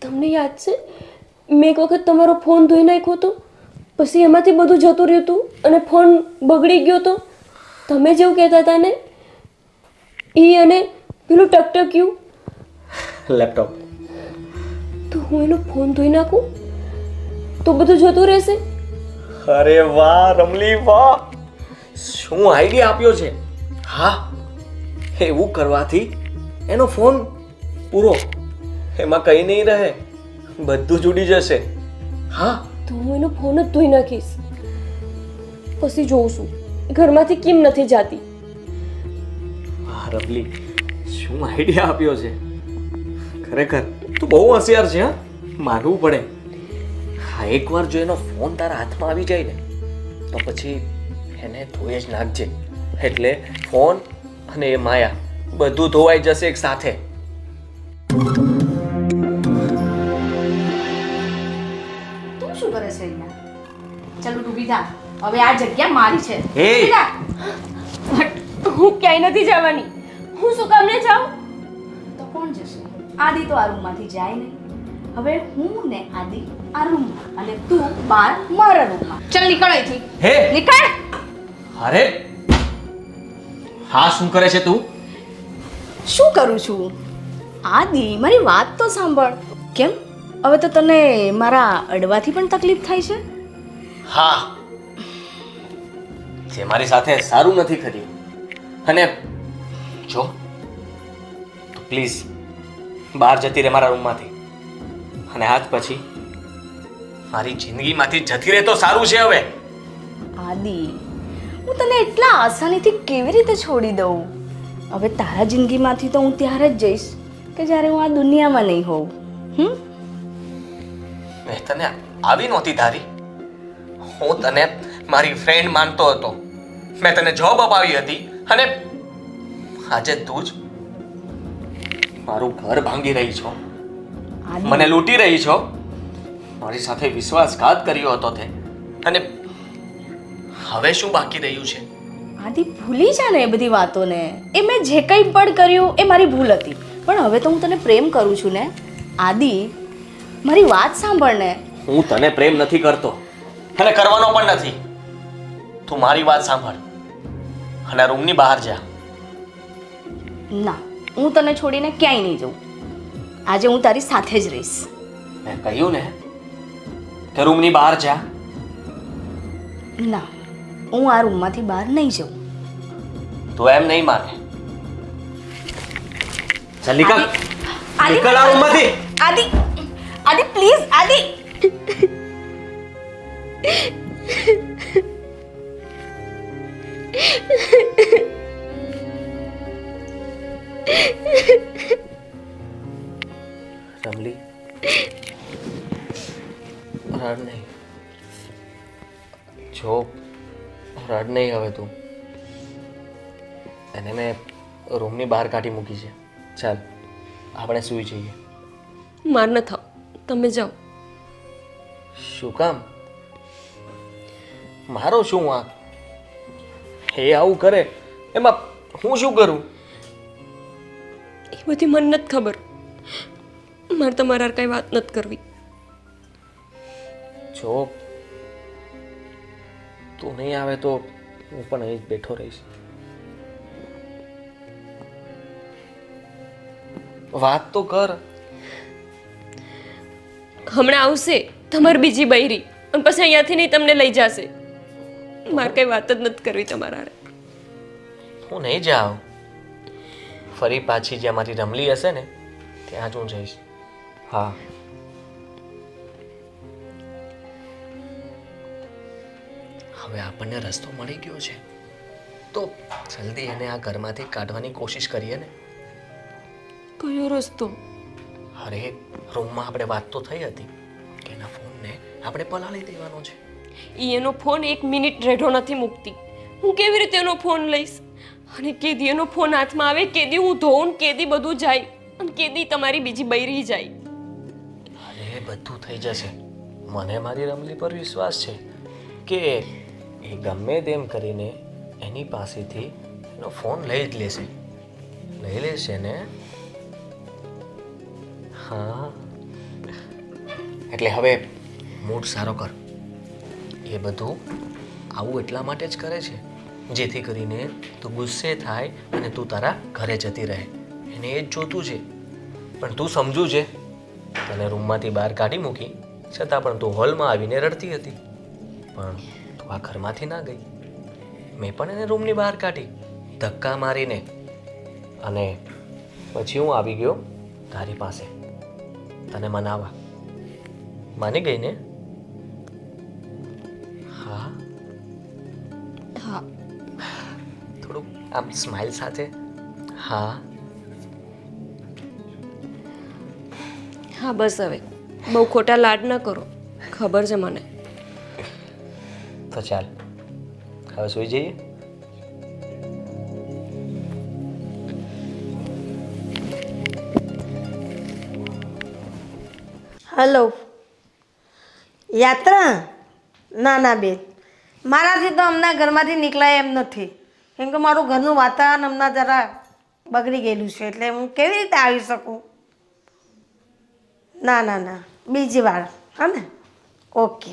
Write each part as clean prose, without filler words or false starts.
તમને યાદ છે મેં એક વખત તમારો ફોન ધોઈ નાખ્યો હતો, પછી એમાંથી બધું જતું રહ્યું હતું અને ફોન બગડી ગયો હતો. તમે જેવું કહેતા હતા ને એ અને પેલું ટકટક્યું લેપટોપ. તો હું એનો ફોન ધોઈ નાખું તો બધું જતું રહેશે. અરે વાહ રમલી વાહ, શું આઈડિયા આપ્યો છે. હા, એવું કરવાથી એનો ફોન પૂરો, એમાં કંઈ નહીં રહે, બધું જ ઉડી જશે. હા, તો હું એનો ફોન જ ધોઈ નાખીશ. પછી જોઉં છું ઘરમાંથી કેમ નથી જાતી. વાહ રમલી, શું આઈડિયા આપ્યો છે. ખરેખર તું બહુ હોશિયાર છે. હા, માનવું પડે. હા, એકવાર જો એનો ફોન તારા હાથમાં આવી જાય ને તો પછી એને ધોઈ જ નાખજે, એટલે ફોન અને એ માયા બધું ધોવાઈ જશે એક સાથે. તું શું કરે છે અહીંયા? ચાલો તું બીજા, હવે આ જગ્યા મારી છે. હે! હું ક્યાંય નથી જવાની. હું શું કામ ને જાઉં? તો કોણ જશે? આદિ તો આ રૂમમાંથી જાય નહીં. હવે હું ને આદિ આ રૂમમાં અને તું બહાર મારા રૂમમાં. ચાલ નીકળ અહીંથી. હે! નીકળ. અરે હા, શું કરે છે તું? શું કરું છું? આદિ મારી વાત તો સાંભળ. કેમ હવે તો તને મારા અડવાથી પણ તકલીફ થાય છે? હા, જે મારી સાથે સારું નથી કર્યું. અને જો તું પ્લીઝ બહાર જતી રહે મારા રૂમમાંથી, અને આજ પછી મારી જિંદગીમાંથી જતી રહે તો સારું છે. હવે આદિ, હું તને એટલા આસાનીથી કેવી રીતે છોડી દઉં? હવે તારા જિંદગીમાંથી તો હું ત્યારે જ જઈશ કે જ્યારે હું આ દુનિયામાં નહીં હોઉં. મેં તને આવી નહોતી ધારી. હું તને મારી ફ્રેન્ડ માનતો હતો. મેં તને જોબ અપાવી હતી અને આજે તું જ મારું ઘર ભાંગી રહી છો, આદિ, મને લૂંટી રહી છો. મારી સાથે વિશ્વાસઘાત કર્યો હતો તે, અને હવે શું બાકી રહ્યું છે? આદિ ભૂલી જા ને એ બધી વાતોને. એ મેં જે કંઈ પણ કર્યું એ મારી ભૂલ હતી, પણ હવે તો હું તને પ્રેમ કરું છું ને. આદિ, મારી વાત સાંભળ ને. હું તને પ્રેમ નથી કરતો અને કરવાનો પણ નથી. તું મારી વાત સાંભળ અને આ રૂમની બહાર જા. ના, હું તને છોડીને ક્યાંય નહીં જાઉં. આજે હું તારી સાથે જ રહીશ. મેં કહ્યું ને કે રૂમની બહાર જા. ના, હું આ રૂમમાંથી બહાર નહીં જાઉં. તું એમ નહીં માને. ચાલ નીકળ, આદિ, નીકળ આ રૂમમાંથી. આદિ, આદિ પ્લીઝ, આદિ. રમલી, રડ નહીં. જો રડ નહીં હવે તું. એને મેં રૂમની બહાર કાઢી મૂકી છે. ચાલ આપણે સૂઈ જઈએ. માર ન થાવ, તમે જાઓ. શું કામ? મારો શું વાંક? એ આવું કરે એમાં હું શું કરું? એ બધી મને નથી ખબર. મારે તમારા કઈ વાત નથી કરવી. જો તું નહીં આવે તો હું પણ અહીં જ બેઠો રહીશ. વાત તો કર. હમણાં આવશે તમારી બીજી બૈરી અને પછી અહીંયાથી નહીં તમને લઈ જશે. મારે કઈ વાત જ નથી કરવી તમારા હારે. હું નહીં જાઉં. ફરી પાછી જ્યાં મારી રમલી હશે ને ત્યાં જ હું જઈશ. હા, હવે આપણને રસ્તો મળી ગયો છે તો જલ્દી એને આ ઘરમાંથી કાઢવાની કોશિશ કરીએ ને. કયો રસ્તો? અરે રૂમમાં આપણે વાત તો થઈ હતી કે એના ફોનને આપણે પલાળી દેવાનો છે. એનો ફોન 1 મિનિટ રેઢો નથી મૂકતી. હું કેવી રીતે એનો ફોન લઈશ? અને કેદી એનો ફોન હાથમાં આવે, કેદી હું ધોઉં, કેદી બધું જાય અને કેદી તમારી બીજી બૈરી જાય. અરે બધું થઈ જશે. મને મારી રમલી પર વિશ્વાસ છે કે એ ગમે તેમ કરીને એની પાસેથી એનો ફોન લઈ જ લેશે. લઈ લેશે ને? હા, એટલે હવે મૂડ સારો કર. એ બધું આવું એટલા માટે જ કરે છે જેથી કરીને તું ગુસ્સે થાય અને તું તારા ઘરે જતી રહે. એને એ જ જોતું છે. પણ તું સમજુ છે, તને રૂમમાંથી બહાર કાઢી મૂકી છતાં પણ તું હોલમાં આવીને રડતી હતી. પણ તું આ ઘરમાંથી ના ગઈ. મેં પણ એને રૂમની બહાર કાઢી ધક્કા મારીને, અને પછી હું આવી ગયો તારી પાસે તને મનાવવા. માની ગઈ ને? હા હા. થોડુંક આમ સ્માઇલ સાથે. હા હા બસ હવે બહુ ખોટા લાડ ન કરો, ખબર છે મને. તો ચાલ હવે સૂઈ જઈએ. હલો, યાત્રા? ના ના બેન, મારાથી તો હમણાં ઘરમાંથી નીકળાય એમ નથી, કેમ કે મારું ઘરનું વાતાવરણ હમણાં જરા બગડી ગયેલું છે, એટલે હું કેવી રીતે આવી શકું? ના ના ના, બીજી વાર. હા ને? ઓકે.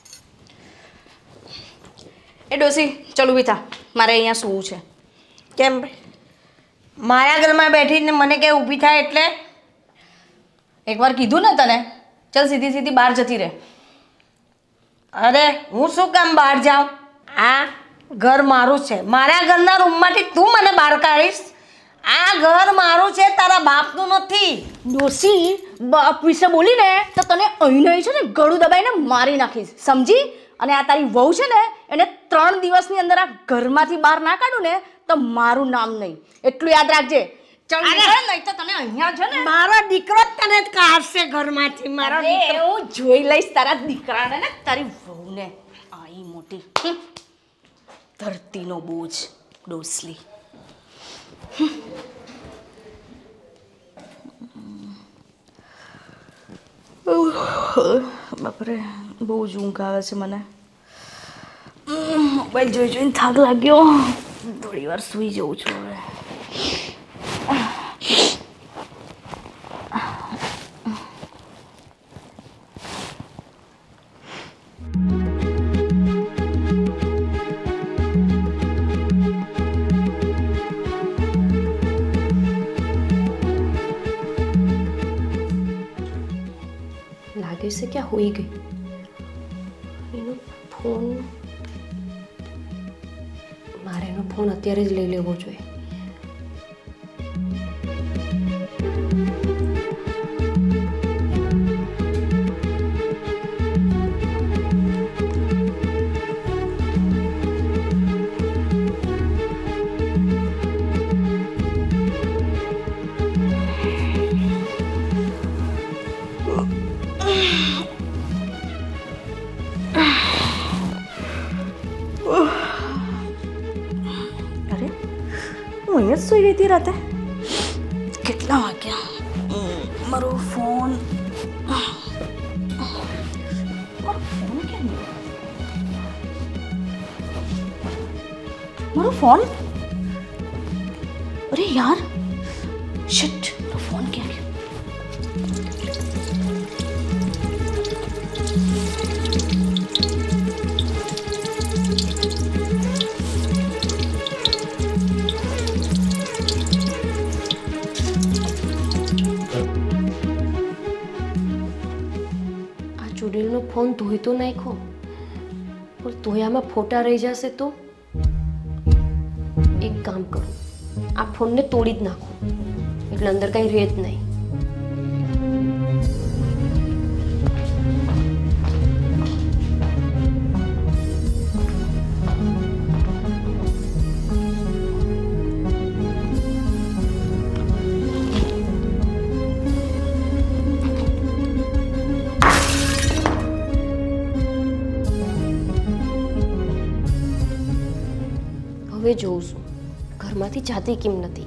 એ ડોસી ચલ ઊભી થા, મારે અહીંયા સૂવું છે. કેમ મારા ઘરમાં બેઠીને મને કે ઊભી થાય એટલે? એકવાર કીધું ને તને, ચલ સીધી સીધી બહાર જતી રહે. અરે હું શું કામ બહાર જાઉં? આ ઘર મારું છે, મારા ઘરના રૂમમાંથી તું મને બહાર કાઢીશ? આ ઘર મારું છે, તારા બાપનું નથી. ડોસી બાપ વિશે બોલીને તો તને અહીં નહીં છે ને ગળું દબાઈને મારી નાખીશ, સમજી? અને આ તારી વહુ છે ને, એને 3 દિવસની અંદર આ ઘરમાંથી બહાર ના કાઢું ને તો મારું નામ નહીં, એટલું યાદ રાખજે. ચલ નીકળ, નહીં તો તને અહીંયા છે ને મારો દીકરો જ તને કાઢશે ઘરમાંથી. મારો અરે, દીકરો હું જોઈ લઈશ તારા દીકરાને ને તારી વહુને. આઈ મોટી ધરતીનો બોજ ડોસલી. બાપરે, બહુ જ ઊંઘ આવે છે મને. મોબાઈલ જોઈ જોઈને થાક લાગ્યો, થોડી વાર સૂઈ જઉં છું હવે. લાગે છે કે હોઈ ગઈ. એનો ફોન, મારે એનો ફોન અત્યારે જ લઈ લેવો જોઈએ. હું અહીંયા જ સૂઈ ગઈ હતી રાતે. કેટલા વાગ્યા? મારો ફોન કેમ ગયો? મારો ફોન? અરે યાર, શિટ, મારો ફોન ક્યાં ગયો? ચૂડેલનો ફોન ધોઈ તો નાખ્યો, પણ તોય આમાં ફોટા રહી જશે તો? એક કામ કરું, આ ફોનને તોડી જ નાખું, એટલે અંદર કાંઈ રહે જ નહીં. હવે જોઉં છું ઘરમાંથી જાતી કેમ નથી.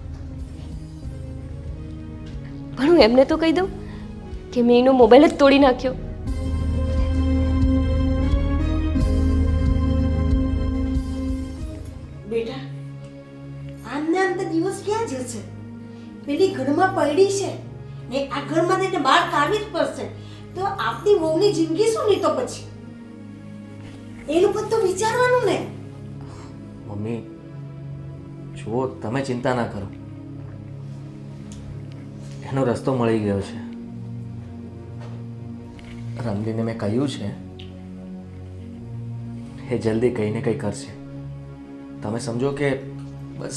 પણ હું એમને તો કહી દઉં કે મેં એનો મોબાઈલ જ તોડી નાખ્યો. બેટા, આમને આમ તો દિવસ ક્યાં જશે? પેલી ઘરમાં પડી છે ને, આ ઘરમાં તેને બહાર કાઢવી જ પડશે. તો આપણી વહુની જિંદગી શું નહીં તો પછી એનું બધું તો વિચારવાનું ને. મમ્મી જુઓ, તમે ચિંતા ના કરો, એનો રસ્તો મળી ગયો છે. રમલીને મેં કહ્યું છે એ જલ્દી કંઈ ને કંઈ કરશે. તમે સમજો કે બસ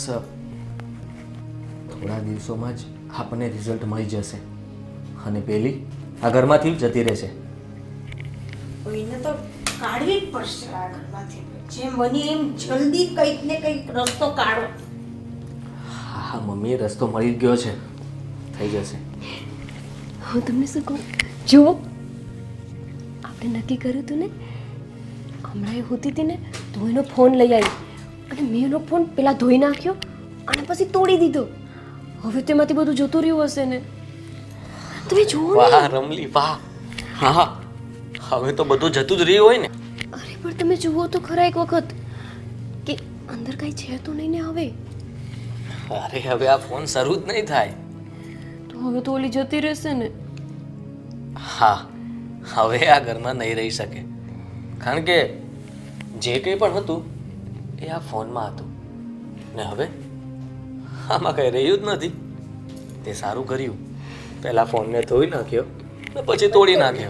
થોડા દિવસોમાં જ આપણને રિઝલ્ટ મળી જશે અને પેલી આ ઘરમાંથી જતી રહેશે. એને તો કાઢવી જ પડશે આ ઘરમાંથી. જેમ બની એમ જલ્દી કંઈક ને કંઈક રસ્તો કાઢો. હા મમ્મી, રસ્તો મળી જ ગયો છે, થઈ જશે. હું તમને શું કહું, જુઓ આપણે નક્કી કર્યું હતું ને, હમણાં એ હોતી હતી ને તો એનો ફોન લઈ આવી અને મેં એનો ફોન પેલા ધોઈ નાખ્યો અને પછી તોડી દીધો. હવે તેમાંથી બધું જતું રહ્યું હશે ને. તમે જુઓ ને. વાહ રમલી વાહ. હા હવે તો બધું જતું જ રહ્યું હોય ને. અરે પણ તમે જુઓ તો ખરા એક વખત કે અંદર કઈ છે તો નહીં ને હવે. અરે હવે આ ફોન શરૂ જ નહીં થાય. તો હવે તો ઓલી જતી રહેશે ને. હા હવે આ ઘરમાં નહીં રહી શકે, કારણ કે જે કંઈ પણ હતું એ આ ફોનમાં હતું ને હવે આમાં કંઈ રહ્યું જ નથી. તે સારું કર્યું, પહેલા ફોનને ધોઈ નાખ્યો ને પછી તોડી નાખ્યો.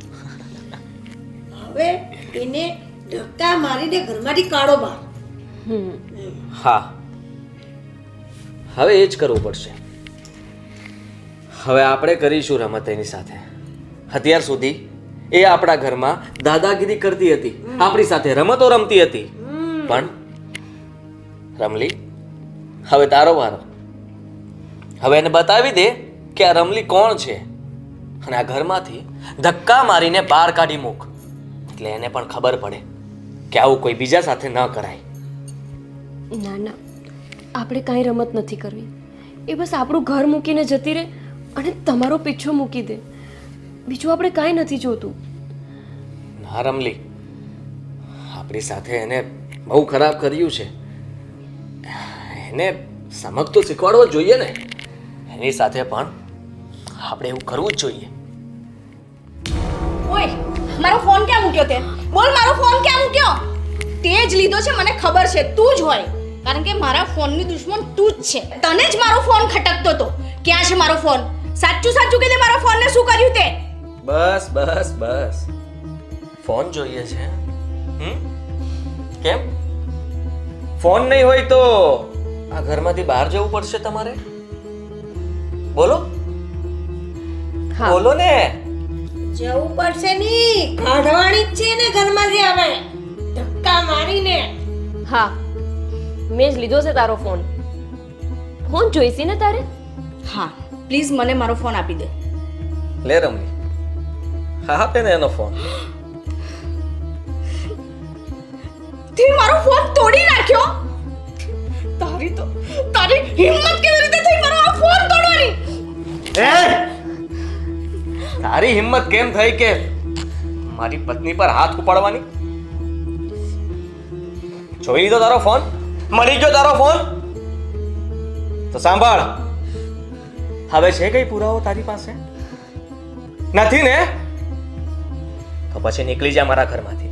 હવે એને ધક્કા મારીને ઘરમાંથી કાઢો બહાર. હા હવે એ જ કરવું પડશે. હવે આપણે કરીશું રમત એની સાથે. અત્યાર સુધી એ આપણા ઘરમાં દાદાગીરી કરતી હતી, આપણી સાથે રમતો રમતી હતી, પણ રમલી હવે તારો વારો. હવે એને બતાવી દે કે આ રમલી કોણ છે અને આ ઘરમાંથી ધક્કા મારીને બહાર કાઢી મૂક, એટલે એને પણ ખબર પડે કે આવું કોઈ બીજા સાથે ન કરાય. ના ના, આપણે કાંઈ રમત નથી કરવી. એ બસ આપણું ઘર મૂકીને જતી રહે અને તમારો પીછો મૂકી દે. બીજું આપણે કાંઈ નથી જોતું. ના રમલી, આપણી સાથે એને બહુ ખરાબ કર્યું છે, એને સમજ તો શીખવાડવો જ જોઈએ ને. એની સાથે પણ આપણે એવું કરવું જ જોઈએ. ઓય, મારો ફોન ક્યાં મૂક્યો તે? બોલ, મારો ફોન ક્યાં મૂક્યો? તે જ લીધો છે, મને ખબર છે, તું જ હોય, કારણ કે મારા ફોનની દુશ્મન તું જ છે. તને જ મારો ફોન ખટકતો હતો. ક્યાં છે મારો ફોન? સાચું સાચું કે મારા ફોનને શું કર્યું તે? બસ બસ બસ, ફોન જોઈએ છે? કેમ? ફોન નહીં હોય તો આ ઘરમાંથી બહાર જવું પડશે તમારે? બોલો હા. બોલો ને. જવું પડશે નહીં, કાઢવાની જ છે ને ઘરમાંથી આવે ધક્કા મારીને. હા, મેં જ લીધો છે તારો ફોન. ફોન જોઈશી ને તારે? હા, પ્લીઝ મને મારો ફોન આપી દે. લે રમલી, હા આપે ને એનો ફોન. તે મારો ફોન તોડી નાખ્યો. તારી હિંમત કેવી રીતે થઈ મારો આ ફોન તોડવાની? તારી હિંમત કેમ થઈ કે મારી પત્ની પર હાથ ઉપાડવાની? જોઈ લીધો તારો ફોન? મળી ગયો તારો ફોન? તો સાંભળ, હવે છે કઈ પુરાવો તારી પાસે? નથી ને? તો પછી નીકળી જા મારા ઘરમાંથી.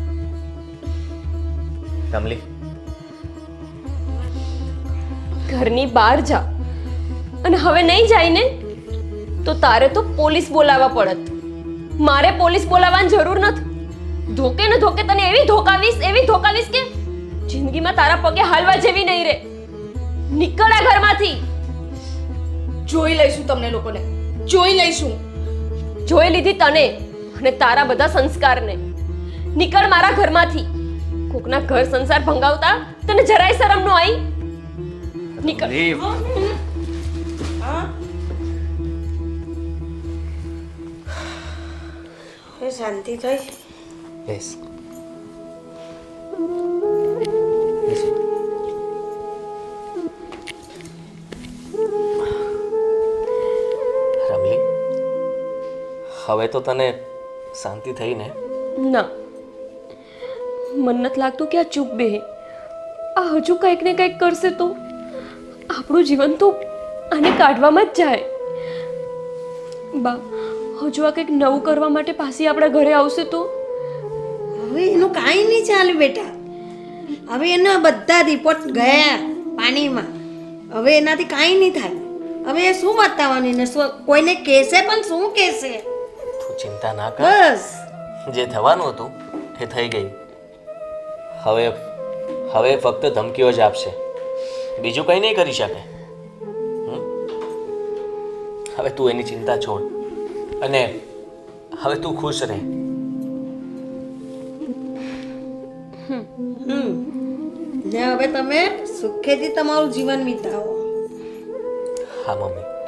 રમલી, ઘરની બહાર જા, અને હવે નહીં જાય ને તો તારે તો પોલીસ બોલાવવા પડત. મારે પોલીસ બોલાવવાની જરૂર નથી. ધોકે ને ધોકે તને એવી ધોકાવીશ કે જિંદગીમાં તારા પગે હાલવા જેવી નહીં રહે. નીકળ આ ઘરમાંથી. જોઈ લઈશું તમને લોકોને, જોઈ લઈશું. જોઈ લીધી તને અને તારા બધા સંસ્કારને. નીકળ મારા ઘરમાંથી. કોકના ઘર સંસાર ભંગાવતા તને જરાય શરમ ન આવી? નીકળ. લીવ. એ શાંતિ થઈ. બેસ. રમલી, હવે તો તને શાંતિ થઈ ને? ના, મન નથી લાગતું કે આ ચૂપ બે આ હજુ કંઈક ને કંઈક કરશે તો આપણું જીવન તો આને કાઢવામાં જ જાય. બા, હજુ આ કંઈક નવું કરવા માટે પાછી આપણા ઘરે આવશે તો? હવે એનું કાંઈ નહીં ચાલે બેટા. હવે એના બધા રિપોર્ટ ગયા પાણીમાં. હવે એનાથી કાંઈ નહીં થાય. હવે એ શું બતાવવાની ને શું કોઈને કહેશે પણ શું કહેશે? તું ચિંતા ના કર. બસ જે થવાનું હતું એ થઈ ગયું. હવે ફક્ત ધમકીઓ જ આપશે, બીજું કંઈ નહીં કરી શકે. હવે તું એની ચિંતા છોડ અને હવે તું ખુશ રહે. ને હવે તમે સુખેથી તમારું જીવન વિતાવો. હા મમ્મી,